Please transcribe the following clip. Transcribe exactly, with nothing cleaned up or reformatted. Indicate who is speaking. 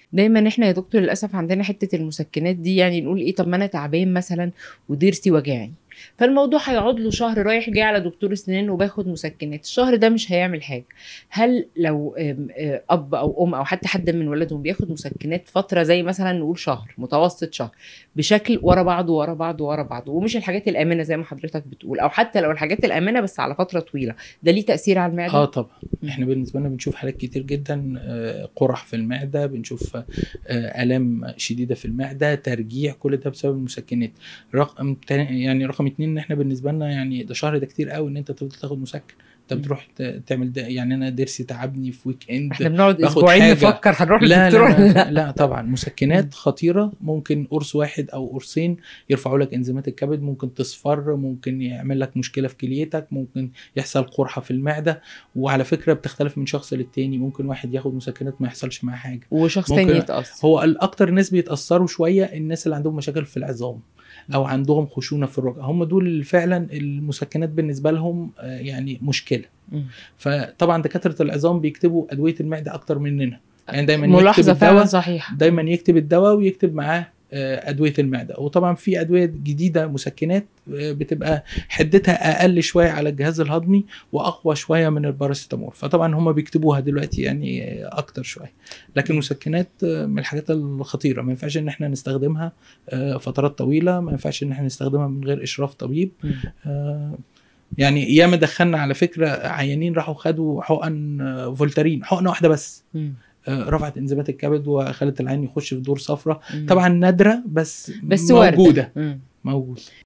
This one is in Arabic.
Speaker 1: دايما احنا يا دكتور للاسف عندنا حته المسكنات دي، يعني نقول ايه، طب ما انا تعبان مثلا وضرسي وجعني، فالموضوع هيقعد له شهر رايح جاي على دكتور اسنان وباخد مسكنات، الشهر ده مش هيعمل حاجه. هل لو آم، آه، اب او ام او حتى حد من ولادهم بياخد مسكنات فتره زي مثلا نقول شهر، متوسط شهر، بشكل ورا بعضه ورا بعضه ورا بعضه، ومش الحاجات الامنه زي ما حضرتك بتقول، او حتى لو الحاجات الامنه بس على فتره طويله، ده ليه تاثير على المعده؟
Speaker 2: اه طبعا. احنا بالنسبه لنا بنشوف حالات كتير جدا، آه، قرح في المعده، بنشوف آه، الام شديده في المعده، ترجيع، كل ده بسبب المسكنات. رقم تاني يعني رقم اتنين، ان احنا بالنسبه لنا يعني ده شهر ده كتير قوي ان انت تفضل تاخد مسكن. انت بتروح ت- تعمل ده، يعني انا ضرسي تعبني في ويك
Speaker 1: احنا
Speaker 2: اند
Speaker 1: بنقعد
Speaker 2: باخد
Speaker 1: اسبوعين
Speaker 2: حاجه.
Speaker 1: نفكر هنروح
Speaker 2: لا
Speaker 1: للدكتور
Speaker 2: لا
Speaker 1: ولا
Speaker 2: لا
Speaker 1: لا.
Speaker 2: لا طبعا، مسكنات خطيره، ممكن قرص واحد او قرصين يرفعوا لك انزيمات الكبد، ممكن تصفر، ممكن يعمل لك مشكله في كليتك، ممكن يحصل قرحه في المعده. وعلى فكره بتختلف من شخص للتاني، ممكن واحد ياخد مسكنات ما يحصلش معاه حاجه،
Speaker 1: وشخص تاني
Speaker 2: ممكن.
Speaker 1: يتاثر.
Speaker 2: هو الاكتر ناس بيتاثروا شويه الناس اللي عندهم مشاكل في العظام او عندهم خشونه في الركبه، هم دول اللي فعلا المسكنات بالنسبه لهم آه، يعني مشكله.
Speaker 1: مم.
Speaker 2: فطبعا دكاتره العظام بيكتبوا ادويه المعده اكتر مننا، يعني دايما يكتب
Speaker 1: ملاحظه فعلا
Speaker 2: الدواء،
Speaker 1: صحيحه.
Speaker 2: دايما يكتب الدواء ويكتب معاه آه، ادويه المعده. وطبعا في ادويه جديده مسكنات آه، بتبقى حدتها اقل شويه على الجهاز الهضمي واقوى شويه من الباراسيتامول، فطبعا هم بيكتبوها دلوقتي يعني آه، اكتر شويه. لكن المسكنات آه، من الحاجات الخطيره، ما ينفعش ان احنا نستخدمها آه، فترات طويله، ما ينفعش ان احنا نستخدمها من غير اشراف طبيب.
Speaker 1: مم.
Speaker 2: آه، يعني ياما دخلنا على فكره عيانين راحوا خدوا حقن آه، فولتارين، حقنه واحده بس
Speaker 1: مم.
Speaker 2: آه، رفعت انزيمات الكبد وخلت العين يخش في دور صفرة.
Speaker 1: مم.
Speaker 2: طبعا نادرة بس,
Speaker 1: بس
Speaker 2: موجودة
Speaker 1: وارده.
Speaker 2: موجود.